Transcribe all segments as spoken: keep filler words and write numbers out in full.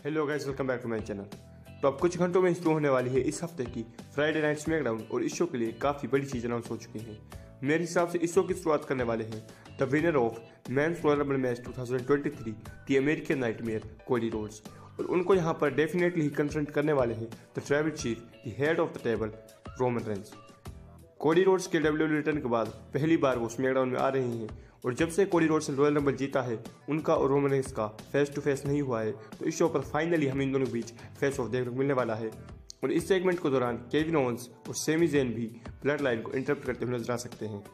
Hello guys, welcome back to my channel. तो अब कुछ घंटों में शुरू होने वाली है इस हफ्ते की फ्राइडे नाइट स्मैकडाउन और इस शो के लिए काफ़ी बड़ी चीज़ अनाउंस हो चुकी हैं। मेरे हिसाब से इस शो की शुरुआत करने वाले हैं the winner of men's royal rumble match two thousand twenty three the American nightmare Cody Rhodes, और उनको यहाँ पर डेफिनेटली ही कन्फ्रंट करने वाले हैं the tribal chief the head of the table Roman Reigns. Cody Rhodes के डब्ल्यूडब्ल्यूई रिटर्न के बाद पहली बार वो स्मैकडाउन में आ रही हैं, और जब से कोडी रोड्स ने रॉयल रंबल जीता है उनका और रोमन रेंस का फेस टू फेस नहीं हुआ है। तो इस शो पर फाइनली हम इन दोनों के बीच फेस ऑफ देखने को मिलने वाला है, और इस सेगमेंट के दौरान केविन ओवेंस और सेमी ज़ेन भी ब्लड लाइन को इंटरप्ट करते हुए नजर आ सकते हैं।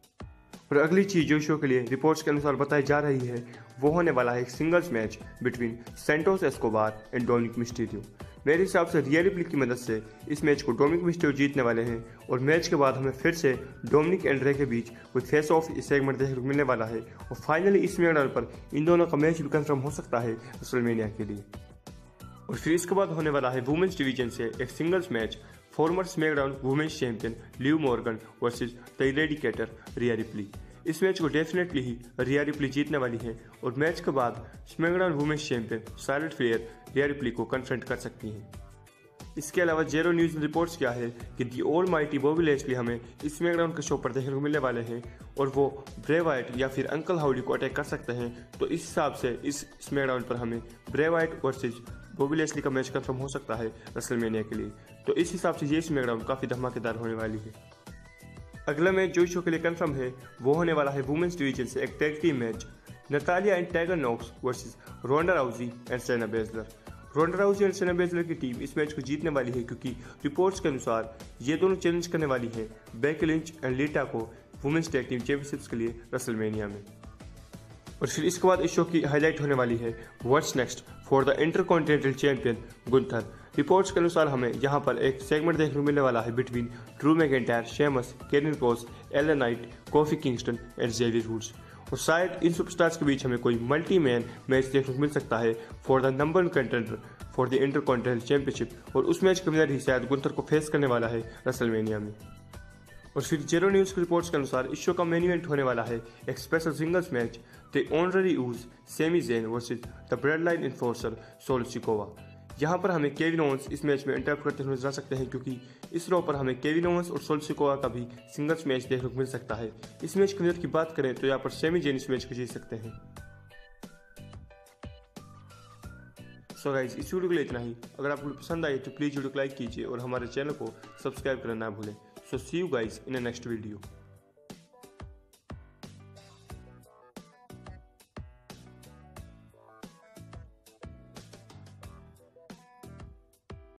और अगली चीज जो शो के लिए रिपोर्ट्स के अनुसार बताई जा रही है वो होने वाला है एक singles match between Santos Escobar and Dominik Mysterio. मेरे हिसाब से रिया रिप्ली की मदद से इस मैच को डोमिनिक मिस्टीरियो जीतने वाले हैं, और मैच के बाद हमें फिर से डोमिनिक एंड रे के बीच कोई फेस ऑफ इस सेगमेंट देखने को मिलने वाला है, और फाइनली इस मैच पर इन दोनों का मैच भी कंफर्म हो सकता है रेसलमेनिया के लिए। और फिर इसके बाद होने वाला है वुमेन्स डिवीजन से एक singles match former SmackDown women's champion Liv Morgan versus the Eradicator Rhea Ripley. इस मैच को डेफिनेटली ही रिया रिप्ली जीतने वाली है, और मैच के बाद SmackDown women's champion Charlotte Flair Rhea Ripley को कन्फ्रंट कर सकती हैं। इसके अलावा जेरो न्यूज ने रिपोर्ट्स किया है कि the almighty Bobby Lashley हमें इस स्मैकडाउन के शो पर देखने को मिलने वाले हैं, और वो ब्रे वाइट या फिर अंकल हाउडी को अटैक कर सकते हैं। तो इस हिसाब से इस स्मैकडाउन पर हमें Bray Wyatt versus Bobby Lashley का मैच कंफर्म हो सकता है रेसलमेनिया के लिए। तो इस हिसाब से ये स्मैकडाउन काफ़ी धमाकेदार होने वाली है। अगला मैच जो शो के लिए कंफर्म है वो होने वाला है वुमेन्स डिवीजन से एक tag team match Natalya and Tegan Nox versus Ronda Rousey and Shayna Baszler. Ronda Rousey and Shayna Baszler की टीम इस मैच को जीतने वाली है, क्योंकि रिपोर्ट्स के अनुसार ये दोनों चैलेंज करने वाली है बेकी लिंच एंड लीटा को वुमेन्स टैग टीम चैंपियनशिप्स के लिए रेसलमेनिया में। और फिर इसके बाद इस शो की हाईलाइट होने वाली है what's next for the Intercontinental champion Gunther. Reports के अनुसार हमें यहाँ पर एक सेगमेंट देखने को मिलने वाला है between Drew McIntyre, Sheamus, Kevin Kross, Alan Knight, Kofi Kingston and Xavier Woods. और शायद इन सुपरस्टार्स के बीच हमें कोई मल्टी मैन मैच देखने को मिल सकता है for the number one contender for the Intercontinental championship, और उस मैच के विनर ही शायद गुंथर को फेस करने वाला है रेसलमेनिया में। और फिर जेरो न्यूज़ की रिपोर्ट्स के अनुसार इस शो का मेन इवेंट होने वाला है एक special singles match the honorary Uce Sami Zayn versus the bloodline enforcer Solo Sikoa. यहाँ पर हमें केविन ओवेंस इस मैच में इंटरप्ट करते हुए नजर आ सकते हैं, क्योंकि इस रो पर हमें केविन ओवेंस और सोल सिकोवा का भी सिंगल्स मैच देखने को मिल सकता है। इस मैच की विनर की बात करें तो यहाँ पर सेमी ज़ेन इस मैच को जीत सकते हैं। सो गाइस, इस वीडियो के लिए इतना ही। अगर आपको पसंद आई तो प्लीज़ वीडियो को लाइक कीजिए और हमारे चैनल को सब्सक्राइब करना ना भूलें। So see you guys in the next video.